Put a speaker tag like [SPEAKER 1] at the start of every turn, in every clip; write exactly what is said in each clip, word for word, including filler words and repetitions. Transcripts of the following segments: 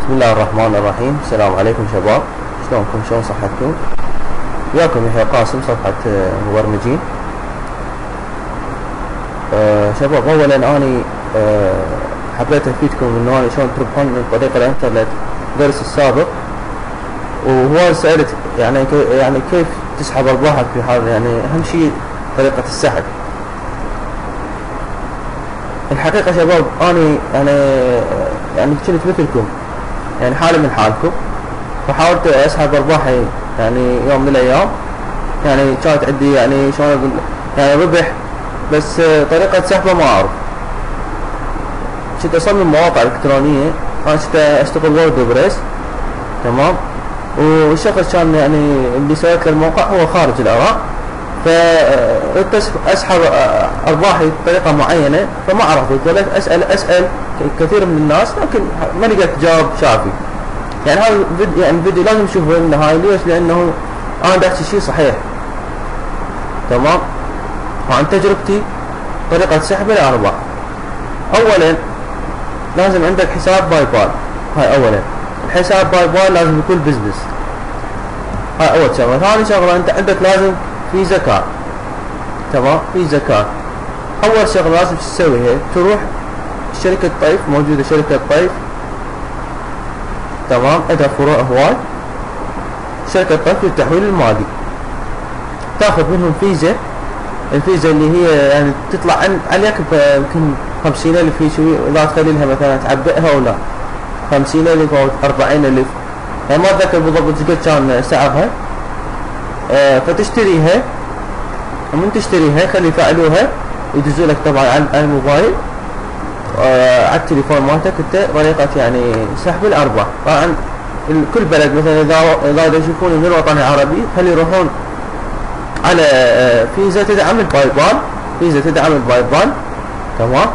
[SPEAKER 1] بسم الله الرحمن الرحيم. السلام عليكم شباب، شلونكم؟ شلون صحتكم؟ وياكم يحيى قاسم، صفحة مبرمجين. أه شباب، اولا اني أه حبيت افيدكم انه انا شلون تربحون من طريق الانترنت درس السابق، وهو سألت يعني كي يعني كيف تسحب ارباحك في حال يعني اهم شيء طريقة السحب. الحقيقة شباب اني يعني يعني كنت مثلكم، يعني حالي من حالكم، فحاولت اسحب ارباحي يعني يوم من الايام. يعني كانت عندي يعني شلون اقول يعني ربح، بس طريقة سحبه ما اعرف. كنت اصمم مواقع الكترونية، انا كنت اشتغل وورد بريس، تمام، والشخص كان يعني اللي سويت له الموقع هو خارج العراق، فقلت اسحب ارباحي بطريقة معينة، فما عرفت. ظليت اسال اسال كثير من الناس، لكن ما لقيت جواب شافي. يعني هذا الفيديو يعني الفيديو لازم تشوفه للنهاية. ليش؟ لانه انا بدي احكي شيء صحيح، تمام، وعن تجربتي طريقة سحب الارباح. اولا لازم عندك حساب باي بال، هاي اولا. الحساب باي بال لازم يكون بزنس، هاي اول شغله. ثاني شغله انت عندك لازم في زكاة، تمام، في زكاة. اول شغله لازم تسويها تروح شركة طيف، موجودة شركة طيف، تمام، عندها فروع هواي. شركة طيف للتحويل المالي، تاخذ منهم فيزا. الفيزا اللي هي يعني تطلع عن عليك يمكن خمسين الف، في شوي اذا تخلي لها مثلا تعبئها ولا خمسين الف او اربعين الف، يعني ما اتذكر بالضبط قد كان سعرها. آه فتشتريها، ومن تشتريها يخلي يفعلوها، يدزوا لك طبعا على الموبايل، آه على التليفون مالتك انت طريقة يعني سحب الارباح. طبعا كل بلد مثلا اذا اذا يشوفون من الوطن العربي خلي يروحون على آه فيزا تدعم الباي بال، فيزا تدعم الباي بال، تمام.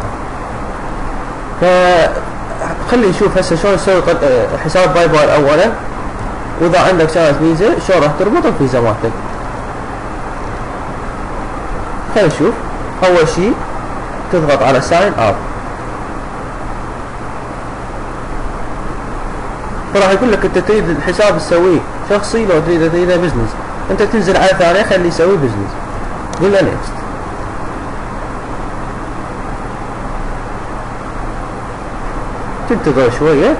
[SPEAKER 1] فخلي نشوف هسه شلون تسوي حساب باي بال اولا، واذا عندك شغله فيزا شلون راح تربط الفيزا مالتك. خلينا نشوف. اول شيء تضغط على ساين اب، فراح يقول لك انت تريد الحساب تسويه شخصي لو تريد تريده بزنس. انت تنزل على ثانيه خليه يسوي بزنس، قول له نيكست. تنتظر شويه.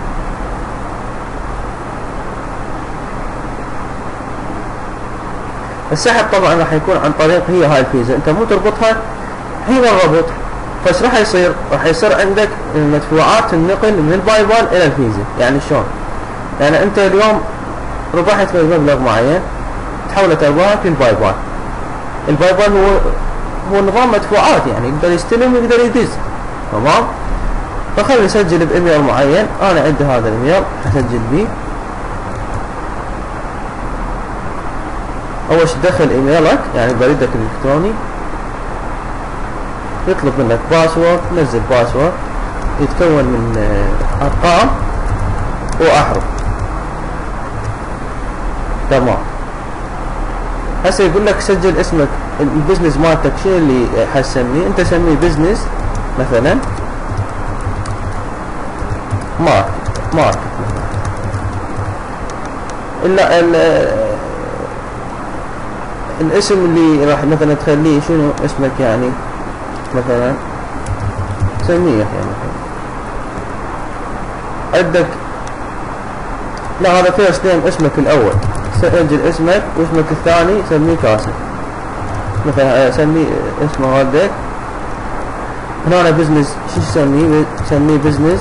[SPEAKER 1] السحب طبعا راح يكون عن طريق هي هاي الفيزا، انت مو تربطها حين الربط. فايش راح يصير؟ راح يصير عندك المدفوعات النقل من الباي بال الى الفيزا. يعني شلون؟ يعني انت اليوم ربحت في مبلغ معين، تحولت ارباحك للباي بال. الباي بال هو هو نظام مدفوعات، يعني يقدر يستلم ويقدر يدز، تمام. فخلي نسجل بايميل معين. انا عندي هذا الايميل حسجل به. اول شيء تدخل ايميلك يعني بريدك الالكتروني، يطلب منك باسورد، تنزل باسورد يتكون من ارقام واحرف، تمام. هسه يقول لك سجل اسمك البزنس مالتك، شنو اللي حتسميه؟ انت سميه بزنس مثلا مارك مارك الا الاسم اللي راح مثلا تخليه شنو اسمك، يعني مثلا سميه يعني عندك، لا هذا فيرست نيم اسمك الاول، سجل اسمك، واسمك الثاني سميه كاسم مثلا، سميه اسم والدك. هنا أنا بزنس شو سميه؟ سميه بزنس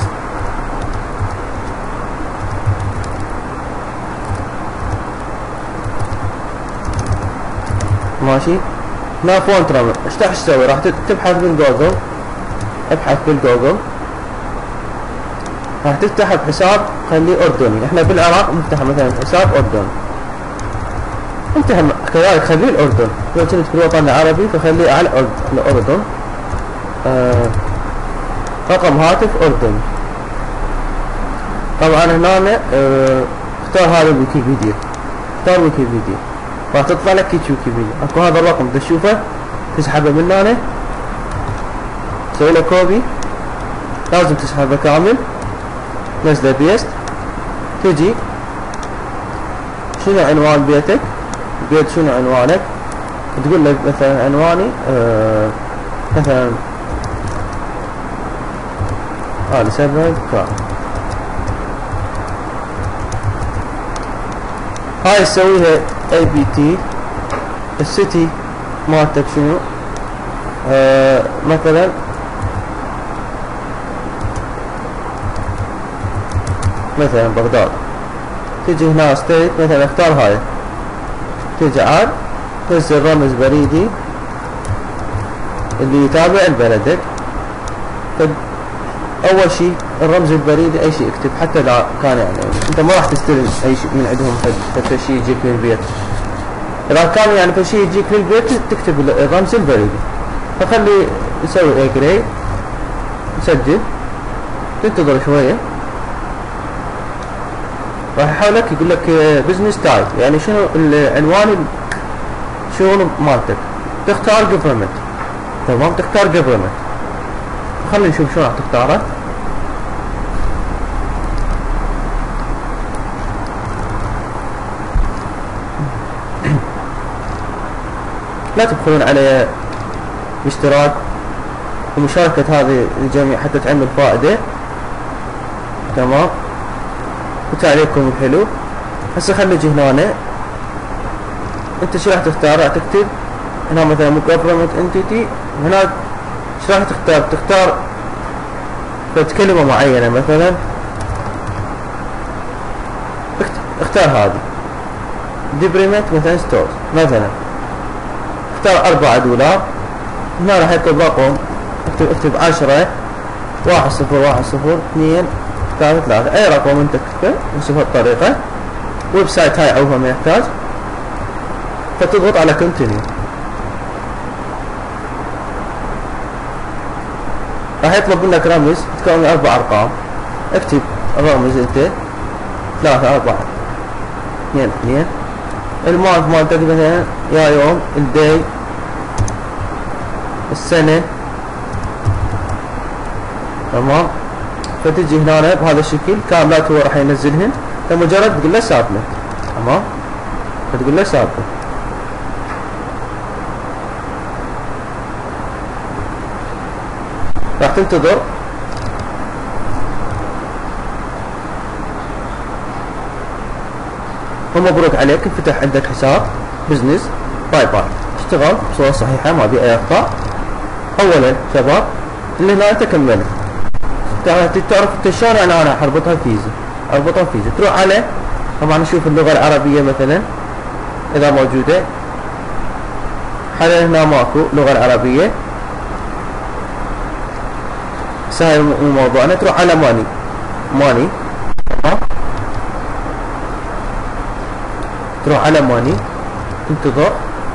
[SPEAKER 1] ماشي. هنا فونت رمز، ايش راح تسوي؟ راح تبحث بالجوجل، ابحث بالجوجل، راح تفتح بحساب خليه اردني. احنا بالعراق نفتح مثلا حساب اردن، انت هم كذلك خليه الاردن. لو كنت في الوطن العربي فخليه على الاردن. آه رقم هاتف اردني. طبعا هنا اه اختار هذا الويكيبيديا، اختار ويكيبيديا، راح تطلع لك هيك ويكيبيديا. اكو هذا الرقم تشوفه تسحبه من هنا، تسوي له كوبي، لازم تسحبه كامل، نزله بيست، تجي شنو عنوان بيتك، البيت شنو عنوانك، تقول له مثلا عنواني آه مثلا آل سبع كار. هاي تسويها اي بي تي. السيتي مالتك شنو آه مثلا مثلا بغداد. تجي هنا ستيت مثلا اختار هاي، تجي عاد تنزل رمز بريدي اللي يتابع لبلدك. اول شيء الرمز البريدي اي شيء اكتب، حتى اذا كان يعني انت ما راح تستلم اي شيء من عندهم حتى شيء يجيك للبيت، اذا كان يعني في شيء يجيك للبيت تكتب الرمز البريدي. فخلي يسوي اي جري، نسجل، تنتظر شويه، راح يحاولك يقول لك بزنس تايب، يعني شنو العنوان شغل مالتك، تختار جفرمنت. تمام، تختار جفرمنت. خلينا نشوف شو راح تختاره. لا تبخلون على اشتراك ومشاركة هذه الجميع حتى تعمل فائدة. تمام، وتعليقكم الحلو. هسه خلي نجي هنا، انت شو راح تختار؟ راح تكتب هنا مثلا government entity، هنا شو راح تختار؟ تختار كلمة معينة، مثلا اختار هذه ديبريمنت مثلا ستور، مثلا اختار أربعة دولار. هنا راح يكتب رقم، اكتب اكتب عشرة واحد صفر واحد صفر اثنين ثلاثة ثلاثة، اي رقم انت تكتبه بنفس الطريقة. ويب سايت هاي عوفها ما يحتاج، فتضغط على كونتينيو. راح يطلب منك رمز تكون من اربع ارقام، اكتب الرمز انت ثلاثة اربعة اثنين اثنين. المانث مالتك مثلا يا يوم، الداي، السنة. تمام، فتجي هنا بهذا الشكل كاملات هو راح ينزلهن، فمجرد تقول له سابلت. تمام، فتقول له سابلت. راح تنتظر ومبروك عليك، انفتح عندك حساب بزنس باي باي. اشتغل بصورة صحيحة، ما بي اي اخطاء. اولا شباب اللي هنا انت كملت، تعرف انت شلون يعني انا اربطها فيزا، اربطها فيزا. تروح على طبعا نشوف اللغة العربية مثلا اذا موجودة، حاليا هنا ماكو لغة العربية، سهل مو موضوعنا. تروح على ماني، ماني تمام، تروح على ماني، تنتظر.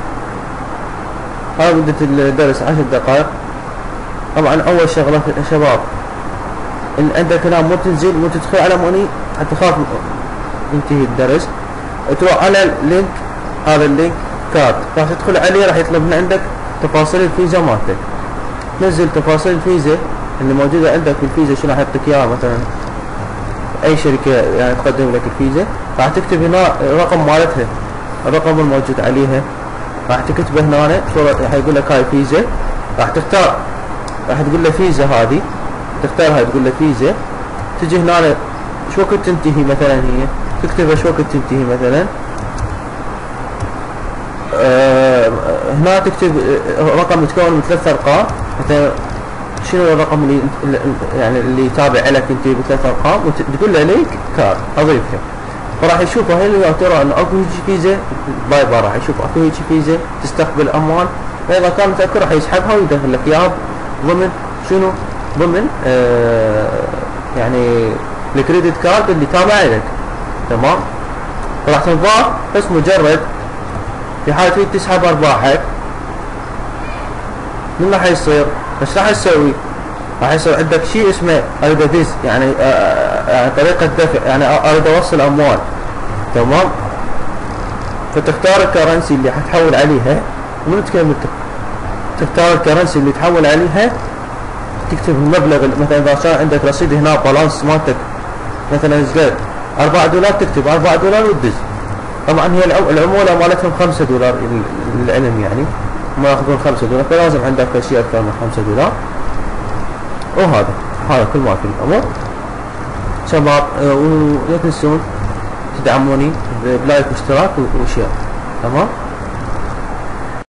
[SPEAKER 1] هذا مدة الدرس عشر دقائق. طبعا اول شغلة شباب ان عندك هنا مو تنزل مو تدخل على ماني حتى تخاف ينتهي الدرس. تروح على اللينك، هذا اللينك كارد، راح تدخل عليه، راح يطلب من عندك تفاصيل الفيزا مالتك. تنزل تفاصيل الفيزا اللي موجودة عندك بالفيزا، شنو راح يعطيك اياها مثلا اي شركة يعني تقدم لك الفيزا. راح تكتب هنا الرقم مالتها، الرقم الموجود عليها راح تكتبه هنا. راح يقول لك هاي فيزا، راح تختار، راح تقول له فيزا هذه، تختارها تقول له فيزا. تجي هنا شو وقت تنتهي مثلا، هي تكتبها شو وقت تنتهي مثلا. آه هنا تكتب رقم متكون من ثلاث ارقام، مثلا شنو الرقم اللي يعني اللي يتابع لك انت بثلاث ارقام، وتقول له لينك كارد اضيفها. فراح يشوف هل يا ترى انه اكو هيجي فيزا باي باي، راح يشوف اكو هيجي فيزا تستقبل اموال، فاذا كان متاكد راح يسحبها ويدخل لك اياها ضمن شنو، ضمن آه يعني الكريدت كارد اللي تابع لك. تمام، راح تنضاف بس مجرد في حال تريد تسحب ارباحك. من راح يصير؟ بس راح يسوي؟ راح يصير عندك شيء اسمه اريد ادز، يعني يعني طريقة دفع، يعني اريد اوصل اموال. تمام، فتختار الكرنسي اللي حتحول عليها، ومن تكمل تختار الكرنسي اللي تحول عليها، تكتب المبلغ. مثلا اذا صار عندك رصيد هنا بالانس مالتك مثلا نزلت أربعة دولار تكتب أربعة دولار وتدز. طبعا هي العمولة مالتهم خمسة دولار للعلم يعني ما ياخذون خمسة دولار، فلازم عندك شيء أكثر من خمسة دولار. وهذا هذا كل ما في الأمر شباب. ولا تنسون تدعموني بلايك واشتراك وشير. تمام.